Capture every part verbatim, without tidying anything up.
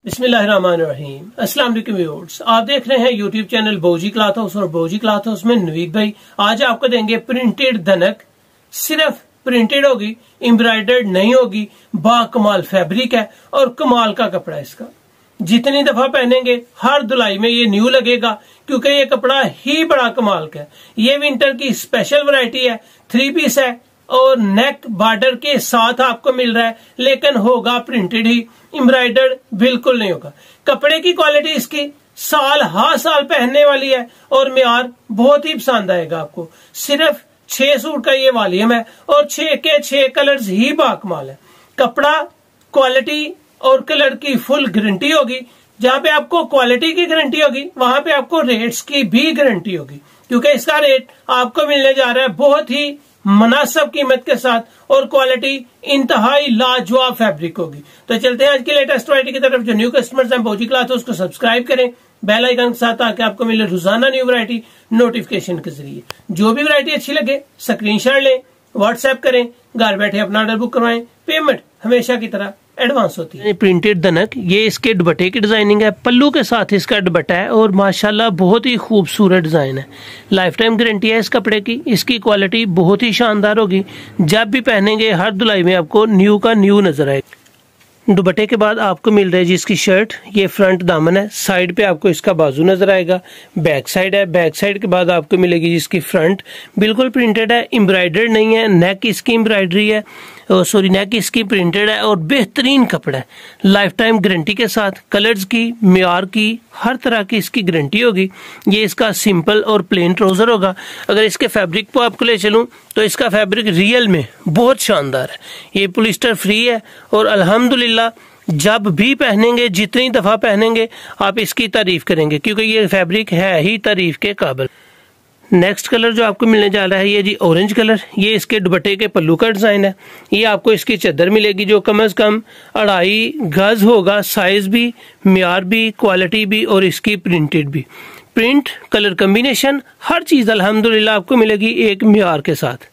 बिस्मिल्लाहिर्रहमानिर्रहीम। अस्सलाम वालेकुम व्यूअर्स, आप देख रहे हैं YouTube channel Boji cloth house और बोजी क्लॉथ हाउस में नवीद भाई। आज आपको देंगे प्रिंटेड धनक, सिर्फ प्रिंटेड होगी, एम्ब्रॉयडर्ड नहीं होगी। बा कमाल फैब्रिक है और कमाल का कपड़ा है इसका। जितनी दफा पहनेंगे हर धुलाई में ये न्यू लगेगा, क्योंकि ये कपड़ा ही बड़ा कमाल का है। ये विंटर की स्पेशल वैरायटी है, थ्री पीस है और नेक बॉर्डर के साथ आपको मिल रहा है, लेकिन होगा प्रिंटेड ही, एम्ब्रॉयडर्ड बिल्कुल नहीं होगा। कपड़े की क्वालिटी इसकी साल हर साल पहनने वाली है और म्यार बहुत ही पसंद आएगा आपको। सिर्फ छह सूट का ये वॉल्यूम है और छह के छह कलर्स ही बाकमाल है। कपड़ा, क्वालिटी और कलर की फुल गारंटी होगी। जहां पे आपको क्वालिटी की गारंटी होगी वहां पे आपको रेट्स की भी गारंटी होगी, क्योंकि इसका रेट आपको मिलने जा रहा है बहुत ही मुनासिब कीमत के साथ और क्वालिटी इंतहाई लाजवाब फैब्रिक होगी। तो चलते हैं आज की लेटेस्ट वैरायटी की तरफ। जो न्यू कस्टमर्स हैं बोजी क्लॉथ हाउस उसको सब्सक्राइब करें बेल आइकन के साथ, ताकि आपको मिले रोजाना न्यू वैरायटी नोटिफिकेशन के जरिए। जो भी वैरायटी अच्छी लगे स्क्रीनशॉट लें, व्हाट्सएप करें, घर बैठे अपना ऑर्डर बुक करवाएं। पेमेंट हमेशा की तरह एडवांस होती है। प्रिंटेड धनक, ये इसके दुपट्टे की डिजाइनिंग है, पल्लू के साथ इसका दुपट्टा है और माशाल्लाह बहुत ही खूबसूरत डिजाइन है। लाइफ टाइम गारंटी है इस कपड़े की। इसकी क्वालिटी बहुत ही शानदार होगी। जब भी पहनेंगे हर धुलाई में आपको न्यू का न्यू नजर आएगा। दुपट्टे के बाद आपको मिल रही है जी इसकी शर्ट। ये फ्रंट दामन है, साइड पे आपको इसका बाजू नजर आएगा। बैक साइड है, बैक साइड के बाद आपको मिलेगी जी इसकी फ्रंट। बिल्कुल प्रिंटेड है, एम्ब्रॉयडर्ड नहीं है। नेक इसकी एम्ब्रॉयडरी है, सॉरी नेक इसकी प्रिंटेड है और बेहतरीन कपड़ा है। लाइफ टाइम गारंटी के साथ कलर्स की, म्यार की, हर तरह की इसकी गारंटी होगी। ये इसका सिंपल और प्लेन ट्राउजर होगा। अगर इसके फैब्रिक को आपको ले चलूं तो इसका फैब्रिक रियल में बहुत शानदार है। ये पॉलिस्टर फ्री है और अल्हम्दुलिल्लाह जब भी पहनेंगे, जितनी दफा पहनेंगे आप इसकी तारीफ करेंगे, क्योंकि ये फैब्रिक है ही तारीफ के काबिल। नेक्स्ट कलर जो आपको मिलने जा रहा है ये जी ऑरेंज कलर। ये इसके दुपट्टे के पल्लू का डिजाइन है। ये आपको इसकी चादर मिलेगी जो कम से कम अढ़ाई गज होगा। साइज भी, म्यार भी, क्वालिटी भी और इसकी प्रिंटेड भी। प्रिंट, कलर कम्बिनेशन, हर चीज अल्हम्दुलिल्लाह आपको मिलेगी एक म्यार के साथ।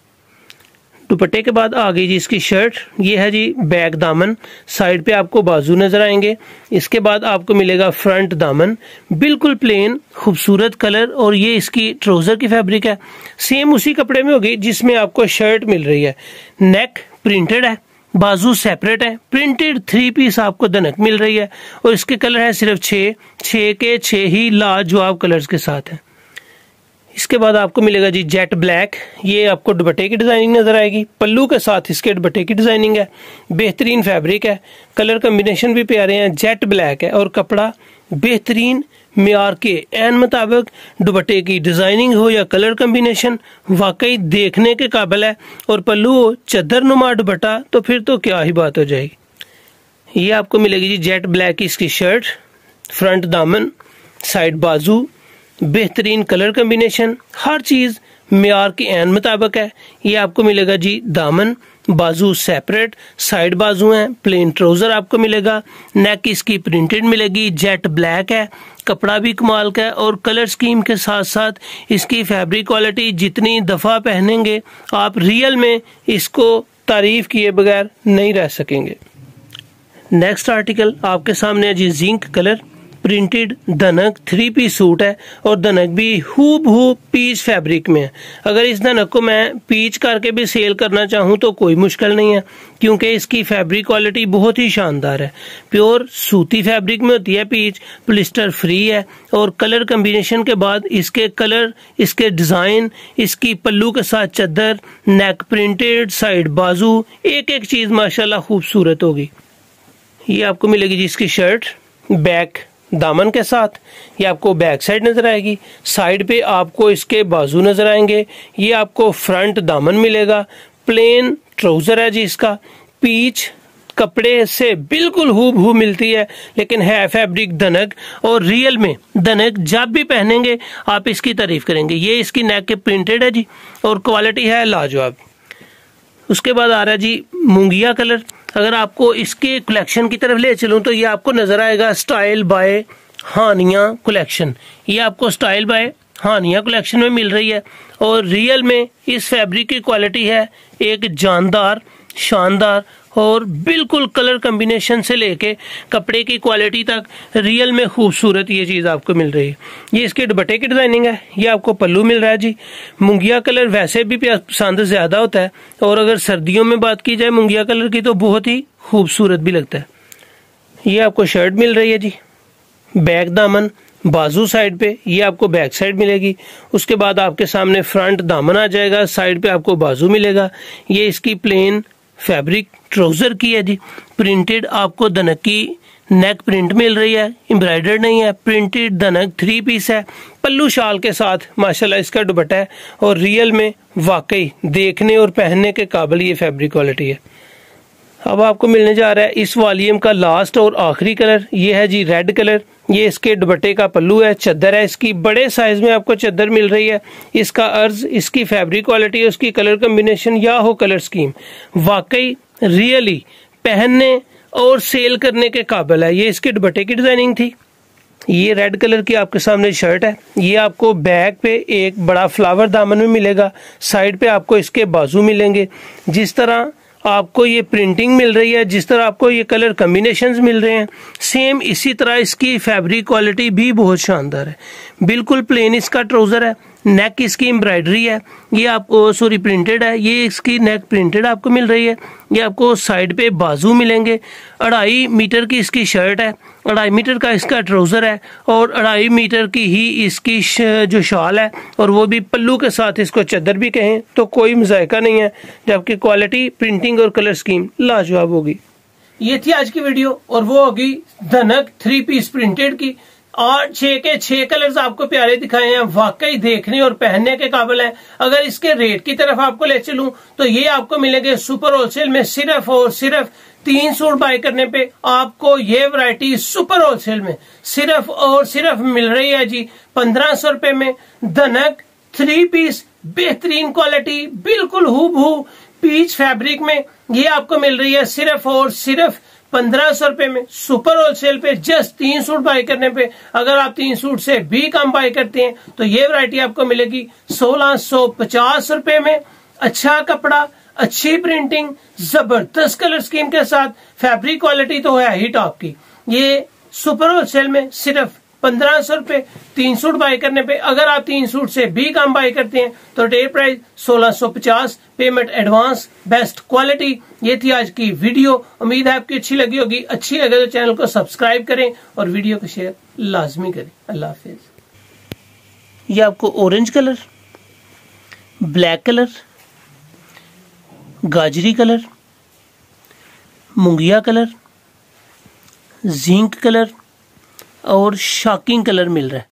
दुपट्टे के बाद आ गई जी इसकी शर्ट। ये है जी बैक दामन, साइड पे आपको बाजू नजर आएंगे। इसके बाद आपको मिलेगा फ्रंट दामन, बिल्कुल प्लेन खूबसूरत कलर और ये इसकी ट्राउजर की फैब्रिक है। सेम उसी कपड़े में होगी जिसमें आपको शर्ट मिल रही है। नेक प्रिंटेड है, बाजू सेपरेट है। प्रिंटेड थ्री पीस आपको धनक मिल रही है और इसके कलर है सिर्फ छह छह के छह ही लाजवाब कलर्स के साथ है। इसके बाद आपको मिलेगा जी जेट ब्लैक। ये आपको दुपट्टे की डिजाइनिंग नजर आएगी, पल्लू के साथ इसके दुपट्टे की डिजाइनिंग है। बेहतरीन फैब्रिक है, कलर कम्बिनेशन भी प्यारे हैं। जेट ब्लैक है और कपड़ा बेहतरीन म्यार के एन मुताबिक। दुपट्टे की डिजाइनिंग हो या कलर कम्बिनेशन वाकई देखने के काबिल है। और पल्लू हो चादर नुमा दुपट्टा तो फिर तो क्या ही बात हो जाएगी। ये आपको मिलेगी जी जेट ब्लैक की इसकी शर्ट, फ्रंट दामन, साइड बाजू, बेहतरीन कलर कम्बिनेशन, हर चीज म्यार के एन मुताबिक है। ये आपको मिलेगा जी दामन, बाजू सेपरेट, साइड बाजू है, प्लेन ट्राउजर आपको मिलेगा। नेक इसकी प्रिंटेड मिलेगी, जेट ब्लैक है, कपड़ा भी कमाल का है और कलर स्कीम के साथ साथ इसकी फैब्रिक क्वालिटी जितनी दफा पहनेंगे आप रियल में इसको तारीफ किए बगैर नहीं रह सकेंगे। नेक्स्ट आर्टिकल आपके सामने है जी जिंक कलर, प्रिंटेड धनक थ्री पीस सूट है और धनक भी हूब हूब पीच फैब्रिक में है। अगर इस धनक को मैं पीच करके भी सेल करना चाहूँ तो कोई मुश्किल नहीं है, क्योंकि इसकी फैब्रिक क्वालिटी बहुत ही शानदार है। प्योर सूती फैब्रिक में होती है पीच, पॉलिस्टर फ्री है और कलर कम्बिनेशन के बाद इसके कलर, इसके डिजाइन, इसकी पल्लू के साथ चादर, नेक प्रिंटेड, साइड बाजू, एक एक चीज माशाल्लाह खूबसूरत होगी। ये आपको मिलेगी जी इसकी शर्ट बैक दामन के साथ। ये आपको बैक साइड नजर आएगी, साइड पे आपको इसके बाजू नजर आएंगे। ये आपको फ्रंट दामन मिलेगा, प्लेन ट्राउजर है जी इसका। पीच कपड़े से बिल्कुल हूब हूब मिलती है, लेकिन है फैब्रिक धनक और रियल में धनक जब भी पहनेंगे आप इसकी तारीफ करेंगे। ये इसकी नेक के प्रिंटेड है जी और क्वालिटी है लाजवाब। उसके बाद आ रहा है जी मूंगिया कलर। अगर आपको इसके कलेक्शन की तरफ ले चलूं तो ये आपको नजर आएगा स्टाइल बाय हानिया कलेक्शन। ये आपको स्टाइल बाय हानिया कलेक्शन में मिल रही है और रियल में इस फैब्रिक की क्वालिटी है एक जानदार, शानदार, और बिल्कुल कलर कम्बिनेशन से लेके कपड़े की क्वालिटी तक रियल में खूबसूरत ये चीज़ आपको मिल रही है। ये इसके दुपट्टे की डिजाइनिंग है, ये आपको पल्लू मिल रहा है जी। मुंगिया कलर वैसे भी पसंद ज़्यादा होता है और अगर सर्दियों में बात की जाए मुंगिया कलर की तो बहुत ही खूबसूरत भी लगता है। ये आपको शर्ट मिल रही है जी, बैक दामन, बाजू साइड पे ये आपको बैक साइड मिलेगी। उसके बाद आपके सामने फ्रंट दामन आ जाएगा, साइड पे आपको बाजू मिलेगा। ये इसकी प्लेन फैब्रिक ट्राउजर की है जी, प्रिंटेड आपको दनक की नेक प्रिंट मिल रही है, एम्ब्रॉयडर्ड नहीं है, प्रिंटेड दनक थ्री पीस है। पल्लू शाल के साथ माशाल्लाह इसका दुपट्टा है और रियल में वाकई देखने और पहनने के काबिल ये फैब्रिक क्वालिटी है। अब आपको मिलने जा रहा है इस वॉल्यूम का लास्ट और आखिरी कलर, ये है जी रेड कलर। ये इसके दुपट्टे का पल्लू है, चद्दर है इसकी, बड़े साइज में आपको चद्दर मिल रही है। इसका अर्ज, इसकी फैब्रिक क्वालिटी, उसकी कलर कम्बिनेशन या हो कलर स्कीम वाकई रियली पहनने और सेल करने के काबिल है। ये इसके दुपट्टे की डिजाइनिंग थी। ये रेड कलर की आपके सामने शर्ट है, ये आपको बैक पे एक बड़ा फ्लावर दामन में मिलेगा, साइड पे आपको इसके बाजू मिलेंगे। जिस तरह आपको ये प्रिंटिंग मिल रही है, जिस तरह आपको ये कलर कम्बिनेशंस मिल रहे हैं, सेम इसी तरह इसकी फैब्रिक क्वालिटी भी बहुत शानदार है। बिल्कुल प्लेन इसका ट्राउजर है, नेक इसकी एम्ब्रॉयडरी है, ये आपको सॉरी प्रिंटेड है, ये इसकी नेक प्रिंटेड आपको मिल रही है। ये आपको साइड पे बाजू मिलेंगे। अढ़ाई मीटर की इसकी शर्ट है, अढ़ाई मीटर का इसका ट्राउजर है और अढ़ाई मीटर की ही इसकी जो शाल है, और वो भी पल्लू के साथ। इसको चद्दर भी कहें तो कोई मजायका नहीं है, जबकि क्वालिटी, प्रिंटिंग और कलर स्कीम लाजवाब होगी। ये थी आज की वीडियो और वो होगी धनक थ्री पीस प्रिंटेड की, और छह के छह कलर्स आपको प्यारे दिखाए हैं, वाकई देखने और पहनने के काबिल हैं। अगर इसके रेट की तरफ आपको ले चलूं तो ये आपको मिलेंगे सुपर होलसेल में सिर्फ और सिर्फ तीन सूट बाय करने पे आपको ये वैरायटी सुपर होलसेल में सिर्फ और सिर्फ मिल रही है जी पंद्रह सौ रुपए में। धनक थ्री पीस बेहतरीन क्वालिटी, बिल्कुल हूबहू पीच फैब्रिक में ये आपको मिल रही है सिर्फ और सिर्फ पंद्रह सौ रुपए में सुपर होलसेल पे, जस्ट तीन सूट बाय करने पे। अगर आप तीन सूट से भी कम बाय करते हैं तो ये वैरायटी आपको मिलेगी सोलह सौ पचास रुपए में। अच्छा कपड़ा, अच्छी प्रिंटिंग, जबरदस्त कलर स्कीम के साथ, फैब्रिक क्वालिटी तो है ही टॉप की। ये सुपर होलसेल में सिर्फ पंद्रह सौ रुपए तीन सूट बाय करने पे। अगर आप तीन सूट से भी कम बाय करते हैं तो रिटेल प्राइस सोलह सौ पचास, पेमेंट एडवांस, बेस्ट क्वालिटी। ये थी आज की वीडियो, उम्मीद है आपकी अच्छी लगी होगी। अच्छी लगे तो चैनल को सब्सक्राइब करें और वीडियो को शेयर लाजमी करें। अल्लाह हाफिज। ये आपको ऑरेंज कलर, ब्लैक कलर, गाजरी कलर, मुंगिया कलर, जिंक कलर और शॉकिंग कलर मिल रहा है।